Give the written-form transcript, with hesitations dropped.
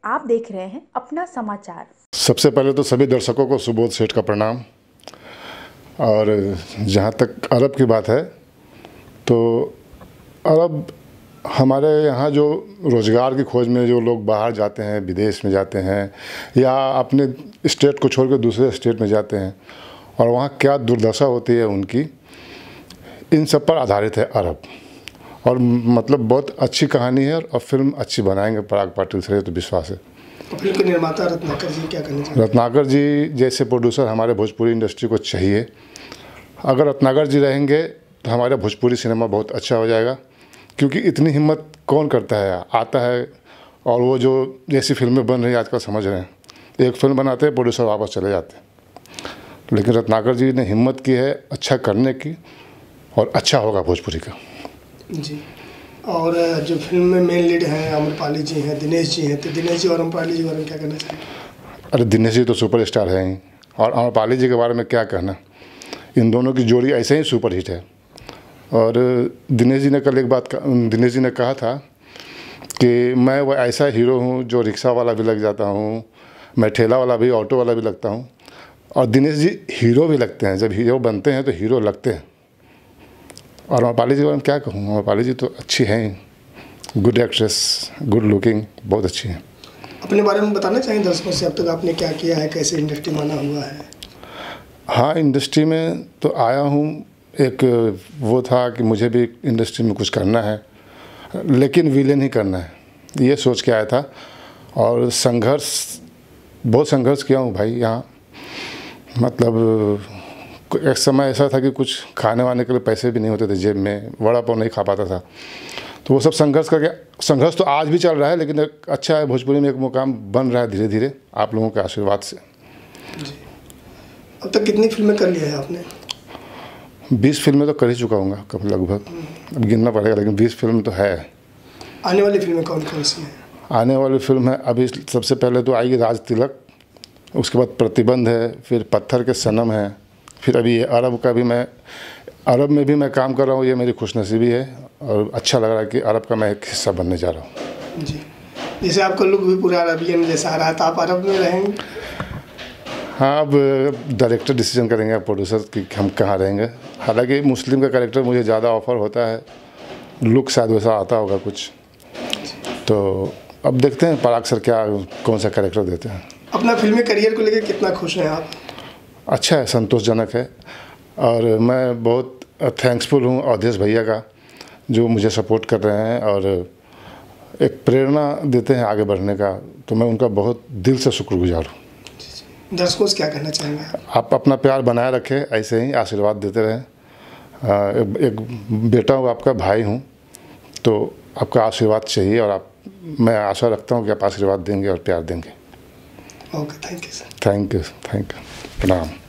आप देख रहे हैं अपना समाचार। सबसे पहले तो सभी दर्शकों को सुबोध सेठ का प्रणाम। और जहाँ तक अरब की बात है तो अरब हमारे यहाँ जो रोज़गार की खोज में जो लोग बाहर जाते हैं, विदेश में जाते हैं या अपने स्टेट को छोड़कर दूसरे स्टेट में जाते हैं और वहाँ क्या दुर्दशा होती है उनकी, इन सब पर आधारित है अरब। और मतलब बहुत अच्छी कहानी है और फिल्म अच्छी बनाएंगे पराग पाटिल से तो विश्वास है। फिल्म के निर्माता रत्नाकर जी क्या करना चाहिए? रत्नाकर जी जैसे प्रोड्यूसर हमारे भोजपुरी इंडस्ट्री को चाहिए। अगर रत्नाकर जी रहेंगे तो हमारा भोजपुरी सिनेमा बहुत अच्छा हो जाएगा, क्योंकि इतनी हिम्मत कौन करता है, आता है और वो जो जैसी फिल्में बन रही हैं आजकल समझ रहे हैं, एक फिल्म बनाते हैं प्रोड्यूसर वापस चले जाते हैं। लेकिन रत्नाकर जी ने हिम्मत की है अच्छा करने की और अच्छा होगा भोजपुरी का जी। और जो फिल्म में मेन लीड हैं आम्रपाली जी हैं, दिनेश जी हैं, तो दिनेश जी और आम्रपाली जी के बारे में क्या कहना चाहिए? अरे दिनेश जी तो सुपर स्टार हैं ही, और आम्रपाली जी के बारे में क्या कहना, इन दोनों की जोड़ी ऐसे ही सुपर हिट है। और दिनेश जी ने कल एक बात दिनेश जी ने कहा था कि मैं वो ऐसा हीरो हूँ जो रिक्शा वाला भी लग जाता हूँ, मैं ठेला वाला भी, ऑटो वाला भी लगता हूँ। और दिनेश जी हीरो भी लगते हैं, जब हीरो बनते हैं तो हीरो लगते हैं। और आम्रपाली जी के बारे में क्या कहूँ, आम्रपाली जी तो अच्छी हैं, गुड एक्ट्रेस, गुड लुकिंग, बहुत अच्छी हैं। अपने बारे में बताना चाहिए दर्शकों से, अब तक आपने क्या किया है, कैसे इंडस्ट्री माना हुआ है? हाँ, इंडस्ट्री में तो आया हूँ, एक वो था कि मुझे भी इंडस्ट्री में कुछ करना है, लेकिन विलेन ही करना है, ये सोच के आया था। और बहुत संघर्ष किया हूँ भाई यहाँ। मतलब एक समय ऐसा था कि कुछ खाने वाने के लिए पैसे भी नहीं होते थे जेब में, वड़ा पाव नहीं खा पाता था। तो वो सब संघर्ष करके, संघर्ष तो आज भी चल रहा है, लेकिन एक अच्छा है, भोजपुरी में एक मुकाम बन रहा है धीरे धीरे आप लोगों के आशीर्वाद से। जी। अब तक कितनी फिल्में कर लिया है आपने? 20 फिल्में तो कर ही चुका हूँ कब, लगभग, अब गिनना पड़ेगा, लेकिन 20 फिल्म तो है। आने वाली फिल्में कौन कौन सी हैं? आने वाली फिल्म है अभी सबसे पहले तो आएगी राज तिलक, उसके बाद प्रतिबंध है, फिर पत्थर के सनम है, फिर अभी ये अरब का भी अरब में भी मैं काम कर रहा हूँ, ये मेरी खुशनसीबी है और अच्छा लग रहा है कि अरब का मैं एक हिस्सा बनने जा रहा हूँ। जी। जैसे आपका लुक भी पूरा अरबियन जैसा आ रहा है, तो आप अरब में रहेंगे? हाँ, अब डायरेक्टर डिसीजन करेंगे, प्रोड्यूसर कि हम कहाँ रहेंगे। हालांकि मुस्लिम का कैरेक्टर मुझे ज़्यादा ऑफर होता है, लुक शायद वैसा आता होगा कुछ, तो अब देखते हैं पराग सर क्या कौन सा कैरेक्टर देते हैं। अपना फिल्मी करियर को लेकर कितना खुश हैं आप? अच्छा है, संतोषजनक है, और मैं बहुत थैंक्सफुल हूँ अवधेश भैया का, जो मुझे सपोर्ट कर रहे हैं और एक प्रेरणा देते हैं आगे बढ़ने का, तो मैं उनका बहुत दिल से शुक्रगुजार हूँ। दर्शकों से क्या कहना चाहेंगे? आप अपना प्यार बनाए रखें, ऐसे ही आशीर्वाद देते रहें। एक बेटा हूँ, आपका भाई हूँ, तो आपका आशीर्वाद चाहिए, और मैं आशा रखता हूँ कि आप आशीर्वाद देंगे और प्यार देंगे। Okay, thank you sir. Thank you, प्रणाम।